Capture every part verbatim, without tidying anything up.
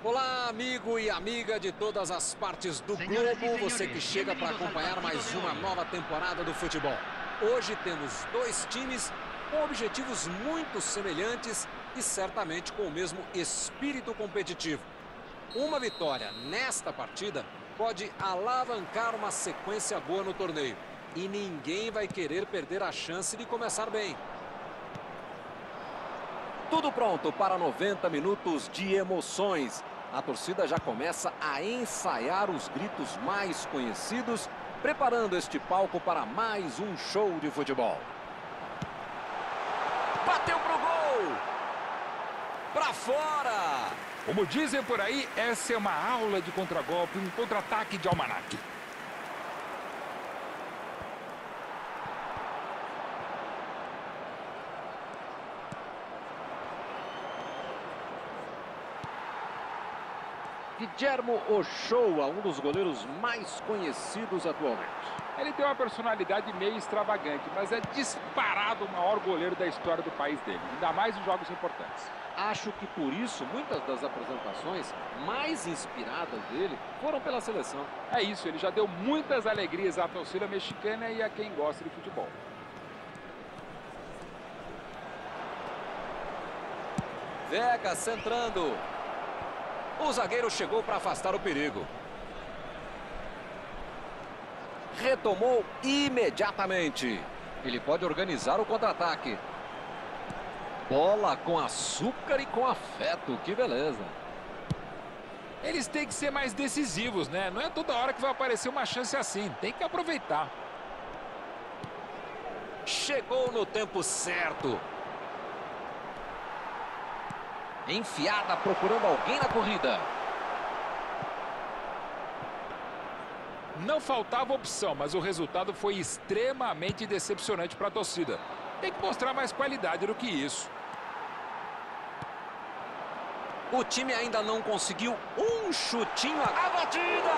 Olá, amigo e amiga de todas as partes do globo, você que chega para acompanhar mais uma nova temporada do futebol. Hoje temos dois times com objetivos muito semelhantes e certamente com o mesmo espírito competitivo. Uma vitória nesta partida pode alavancar uma sequência boa no torneio. E ninguém vai querer perder a chance de começar bem. Tudo pronto para noventa minutos de emoções. A torcida já começa a ensaiar os gritos mais conhecidos, preparando este palco para mais um show de futebol. Bateu pro gol! Pra fora! Como dizem por aí, essa é uma aula de contragolpe, um contra-ataque de almanaque. Guillermo Ochoa, um dos goleiros mais conhecidos atualmente. Ele tem uma personalidade meio extravagante, mas é disparado o maior goleiro da história do país dele, ainda mais em jogos importantes. Acho que por isso muitas das apresentações mais inspiradas dele foram pela seleção. É isso, ele já deu muitas alegrias à torcida mexicana e a quem gosta de futebol. Vega centrando. O zagueiro chegou para afastar o perigo. Retomou imediatamente. Ele pode organizar o contra-ataque. Bola com açúcar e com afeto. Que beleza. Eles têm que ser mais decisivos, né? Não é toda hora que vai aparecer uma chance assim. Tem que aproveitar. Chegou no tempo certo. Enfiada procurando alguém na corrida. Não faltava opção, mas o resultado foi extremamente decepcionante para a torcida. Tem que mostrar mais qualidade do que isso. O time ainda não conseguiu um chutinho. A batida!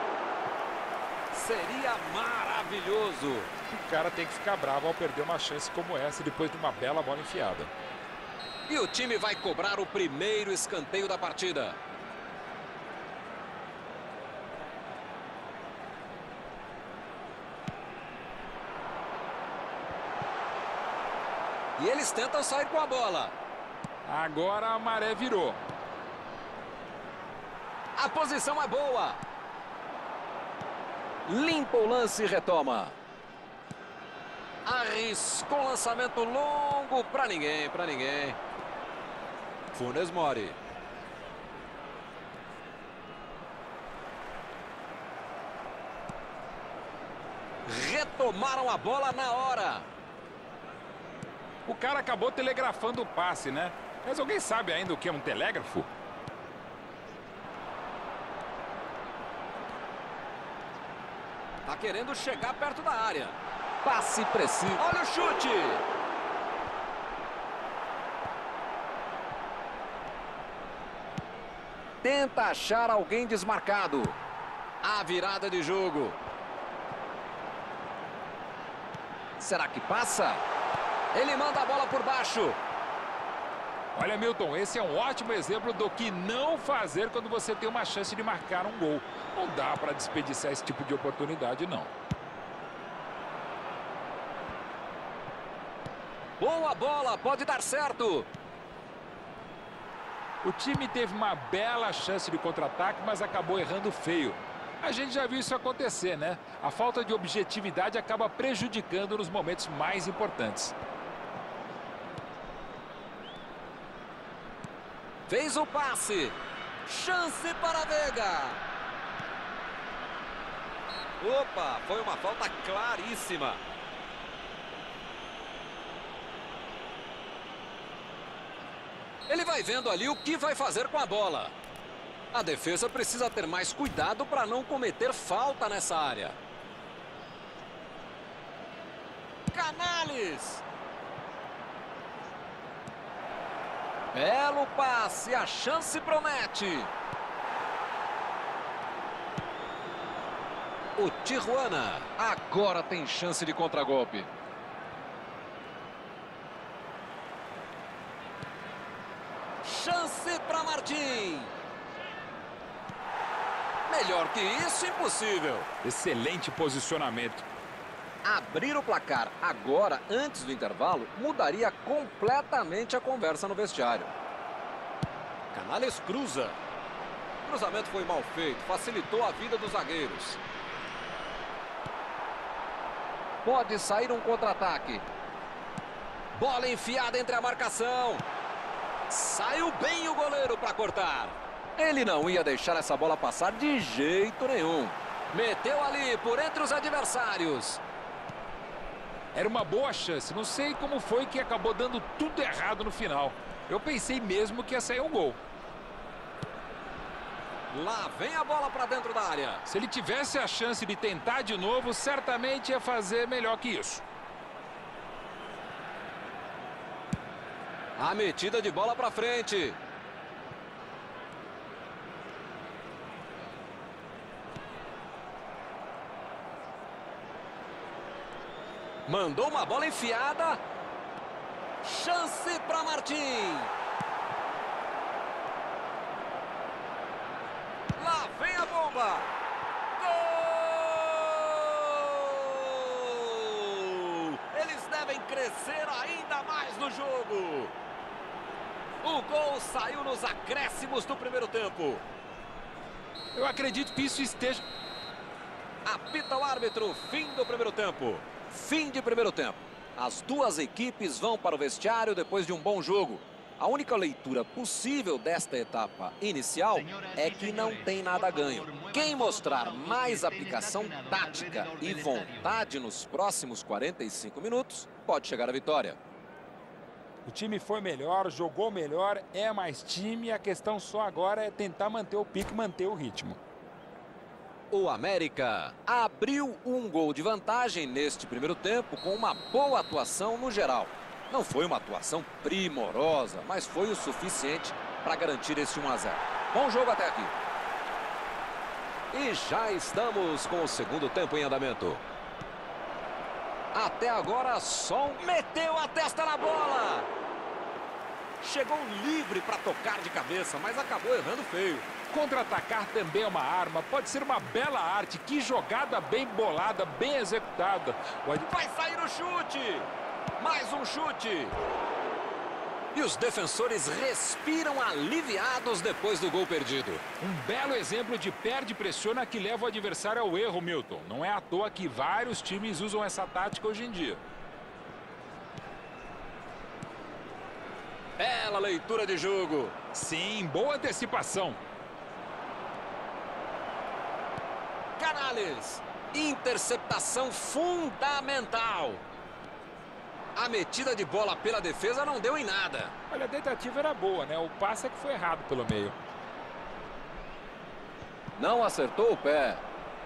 Seria maravilhoso. O cara tem que ficar bravo ao perder uma chance como essa depois de uma bela bola enfiada. E o time vai cobrar o primeiro escanteio da partida. E eles tentam sair com a bola. Agora a maré virou. A posição é boa. Limpa o lance e retoma. Arriscou um lançamento longo para ninguém, para ninguém. Funes Mori. Retomaram a bola na hora. O cara acabou telegrafando o passe, né? Mas alguém sabe ainda o que é um telégrafo? Tá querendo chegar perto da área. Passe preciso. Olha o chute. Tenta achar alguém desmarcado. A virada de jogo. Será que passa? Ele manda a bola por baixo. Olha, Milton, esse é um ótimo exemplo do que não fazer quando você tem uma chance de marcar um gol. Não dá para desperdiçar esse tipo de oportunidade, não. Boa bola, pode dar certo. O time teve uma bela chance de contra-ataque, mas acabou errando feio. A gente já viu isso acontecer, né? A falta de objetividade acaba prejudicando nos momentos mais importantes. Fez o passe. Chance para Vega. Opa, foi uma falta claríssima. Ele vai vendo ali o que vai fazer com a bola. A defesa precisa ter mais cuidado para não cometer falta nessa área. Canales. Belo passe, a chance promete. O Tijuana agora tem chance de contragolpe. Chance para Martim. Melhor que isso, impossível. Excelente posicionamento. Abrir o placar agora, antes do intervalo, mudaria completamente a conversa no vestiário. Canales cruza. O cruzamento foi mal feito, facilitou a vida dos zagueiros. Pode sair um contra-ataque. Bola enfiada entre a marcação. Saiu bem o goleiro para cortar. Ele não ia deixar essa bola passar de jeito nenhum. Meteu ali por entre os adversários. Era uma boa chance. Não sei como foi que acabou dando tudo errado no final. Eu pensei mesmo que ia sair um gol. Lá vem a bola para dentro da área. Se ele tivesse a chance de tentar de novo, certamente ia fazer melhor que isso. A metida de bola para frente. Mandou uma bola enfiada. Chance para Martim. Lá vem a bomba. Gol! Eles devem crescer ainda mais no jogo. O gol saiu nos acréscimos do primeiro tempo. Eu acredito que isso esteja... Apita o árbitro, fim do primeiro tempo. Fim de primeiro tempo. As duas equipes vão para o vestiário depois de um bom jogo. A única leitura possível desta etapa inicial é que não tem nada ganho. Quem mostrar mais aplicação tática e vontade nos próximos quarenta e cinco minutos pode chegar à vitória. O time foi melhor, jogou melhor, é mais time. A questão só agora é tentar manter o pique, manter o ritmo. O América abriu um gol de vantagem neste primeiro tempo com uma boa atuação no geral. Não foi uma atuação primorosa, mas foi o suficiente para garantir esse um a zero. Bom jogo até aqui. E já estamos com o segundo tempo em andamento. Até agora, Son meteu a testa na bola. Chegou livre para tocar de cabeça, mas acabou errando feio. Contra-atacar também é uma arma, pode ser uma bela arte. Que jogada bem bolada, bem executada. Vai sair o chute. Mais um chute. E os defensores respiram aliviados depois do gol perdido. Um belo exemplo de perde e pressiona que leva o adversário ao erro, Milton. Não é à toa que vários times usam essa tática hoje em dia. Bela leitura de jogo. Sim, boa antecipação. Canales. Interceptação fundamental. A metida de bola pela defesa não deu em nada. Olha, a tentativa era boa, né? O passe é que foi errado pelo meio. Não acertou o pé.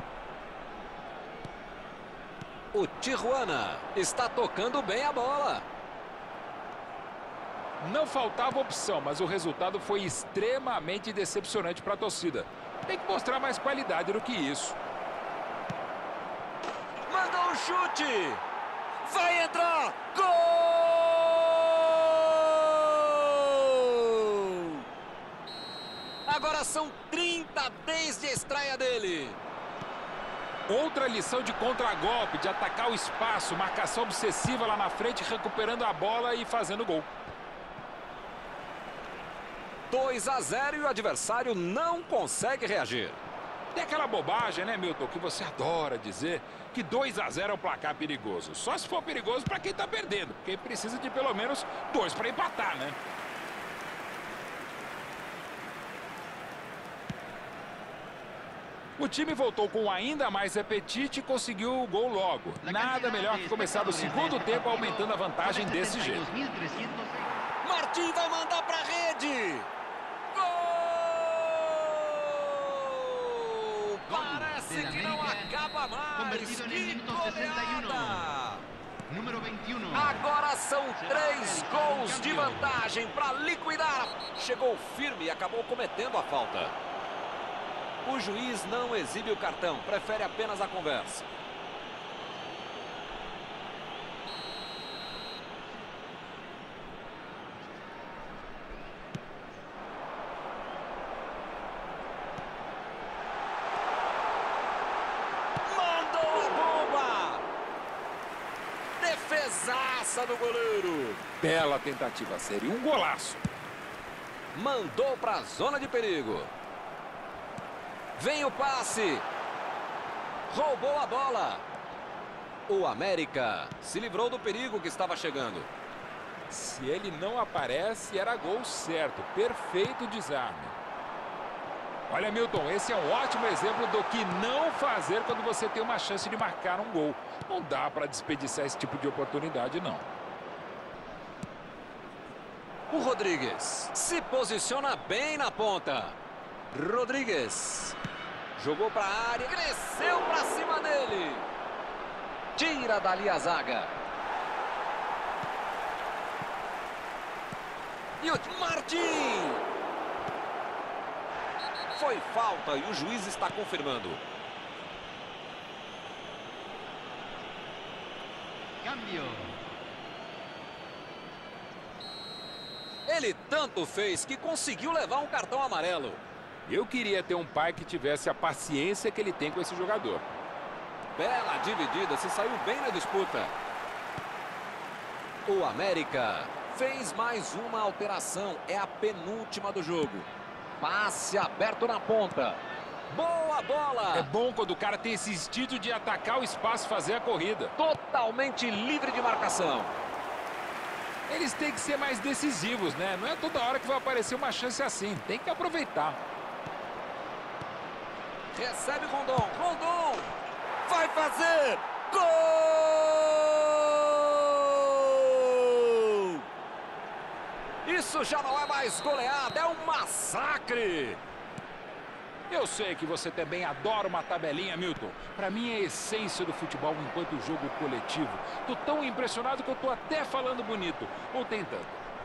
O Tijuana está tocando bem a bola. Não faltava opção, mas o resultado foi extremamente decepcionante para a torcida. Tem que mostrar mais qualidade do que isso. Mandou um chute. Vai entrar! Gol! Agora são trinta desde a estreia dele. Outra lição de contragolpe, de atacar o espaço, marcação obsessiva lá na frente, recuperando a bola e fazendo gol. dois a zero e o adversário não consegue reagir. Tem aquela bobagem, né, Milton, que você adora dizer, que dois a zero é um placar perigoso. Só se for perigoso para quem está perdendo, porque precisa de pelo menos dois para empatar, né? O time voltou com ainda mais apetite e conseguiu o gol logo. Nada melhor que começar o segundo tempo aumentando a vantagem desse jeito. Martim vai mandar para a rede. Parece que não acaba mais. Que goleada! Agora são três gols de vantagem para liquidar. Chegou firme e acabou cometendo a falta. O juiz não exibe o cartão, prefere apenas a conversa. cabeça do goleiro. Bela tentativa, seria um golaço. Mandou para a zona de perigo. Vem o passe. Roubou a bola. O América se livrou do perigo que estava chegando. Se ele não aparece, era gol certo. Perfeito desarme. Olha, Milton, esse é um ótimo exemplo do que não fazer quando você tem uma chance de marcar um gol. Não dá para desperdiçar esse tipo de oportunidade, não. O Rodrigues se posiciona bem na ponta. Rodrigues jogou para a área, cresceu para cima dele. Tira dali a zaga. E o Martim. Foi falta e o juiz está confirmando. Cambio. Ele tanto fez que conseguiu levar um cartão amarelo. Eu queria ter um pai que tivesse a paciência que ele tem com esse jogador. Bela dividida, se saiu bem na disputa. O América fez mais uma alteração. É a penúltima do jogo. Passe aberto na ponta. Boa bola. É bom quando o cara tem esse instinto de atacar o espaço e fazer a corrida. Totalmente livre de marcação. Eles têm que ser mais decisivos, né? Não é toda hora que vai aparecer uma chance assim. Tem que aproveitar. Recebe Rondon. Rondon vai fazer. Gol! Isso já não é mais goleada, é um massacre. Eu sei que você também adora uma tabelinha, Milton. Para mim é a essência do futebol enquanto jogo coletivo. Tô tão impressionado que eu tô até falando bonito. Ou tentando.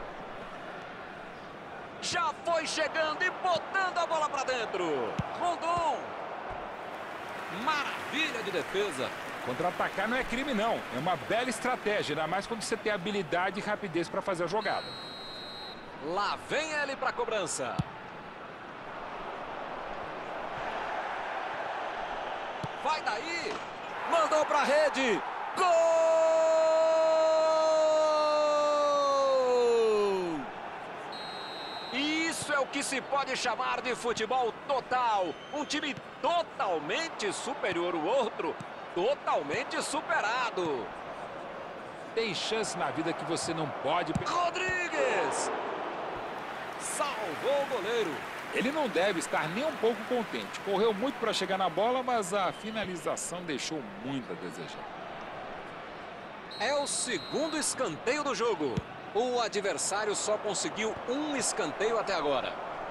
Já foi chegando e botando a bola para dentro. Rondon. Maravilha de defesa. Contra-atacar não é crime, não. É uma bela estratégia, ainda mais quando você tem habilidade e rapidez para fazer a jogada. Lá vem ele para a cobrança. Vai daí. Mandou para a rede. Gol! Isso é o que se pode chamar de futebol total. Um time totalmente superior ao outro, totalmente superado. Tem chance na vida que você não pode... Rodrigues! Salvou o goleiro. Ele não deve estar nem um pouco contente. Correu muito para chegar na bola, mas a finalização deixou muito a desejar. É o segundo escanteio do jogo. O adversário só conseguiu um escanteio até agora.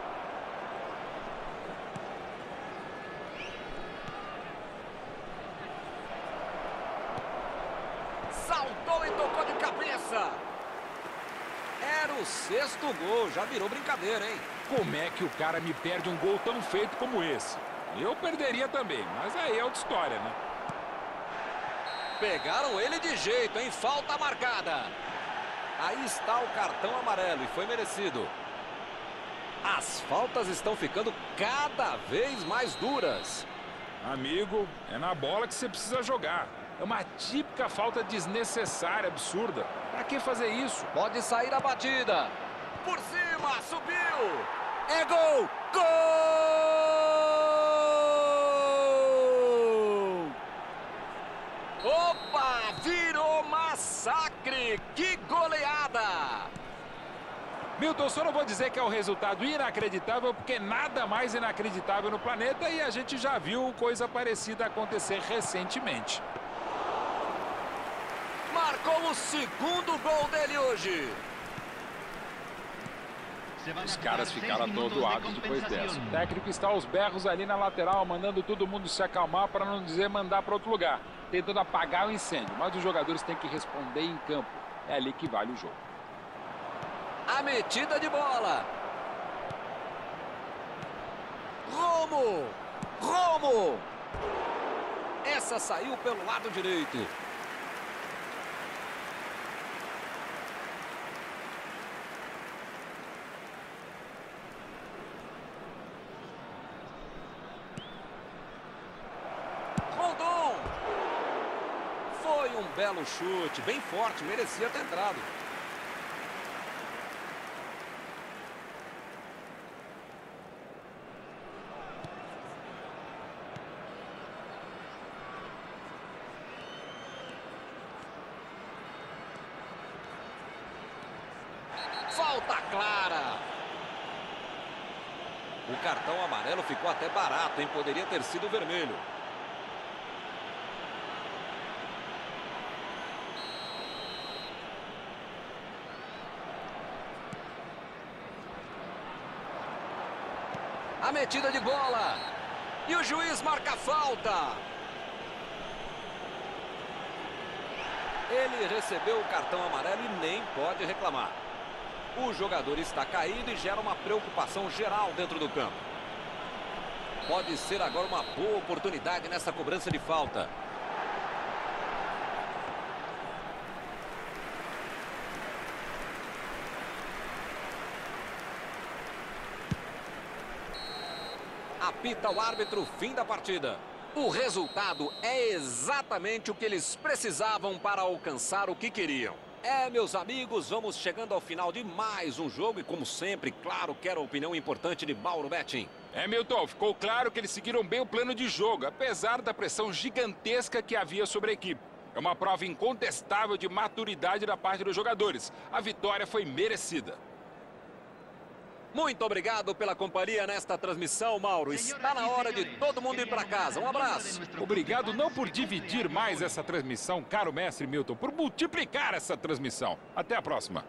Saltou e tocou de cabeça. Era o sexto gol, já virou brincadeira, hein? Como é que o cara me perde um gol tão feito como esse? Eu perderia também, mas aí é outra história, né? Pegaram ele de jeito, hein? Falta marcada. Aí está o cartão amarelo e foi merecido. As faltas estão ficando cada vez mais duras. Amigo, é na bola que você precisa jogar. É uma típica falta desnecessária, absurda. Pra que fazer isso? Pode sair a batida. Por cima, subiu. É gol! Gol! Opa! Virou massacre! Que goleada! Milton, só não vou dizer que é um resultado inacreditável, porque nada mais inacreditável no planeta e a gente já viu coisa parecida acontecer recentemente. Marcou o segundo gol dele hoje. Os caras ficaram atordoados depois dessa. O técnico está aos berros ali na lateral, mandando todo mundo se acalmar para não dizer mandar para outro lugar. Tentando apagar o incêndio, mas os jogadores têm que responder em campo. É ali que vale o jogo. A metida de bola. Romo! Romo! Essa saiu pelo lado direito. Rondon! Foi um belo chute, bem forte, merecia ter entrado. Falta clara. O cartão amarelo ficou até barato, hein? Poderia ter sido vermelho. A metida de bola. E o juiz marca a falta. Ele recebeu o cartão amarelo e nem pode reclamar. O jogador está caído e gera uma preocupação geral dentro do campo. Pode ser agora uma boa oportunidade nessa cobrança de falta. Apita o árbitro, fim da partida. O resultado é exatamente o que eles precisavam para alcançar o que queriam. É, meus amigos, vamos chegando ao final de mais um jogo e, como sempre, claro, quero a opinião importante de Mauro Betting. É, Milton, ficou claro que eles seguiram bem o plano de jogo, apesar da pressão gigantesca que havia sobre a equipe. É uma prova incontestável de maturidade da parte dos jogadores. A vitória foi merecida. Muito obrigado pela companhia nesta transmissão, Mauro. Está na hora de todo mundo ir para casa. Um abraço. Obrigado não por dividir mais essa transmissão, caro mestre Milton, por multiplicar essa transmissão. Até a próxima.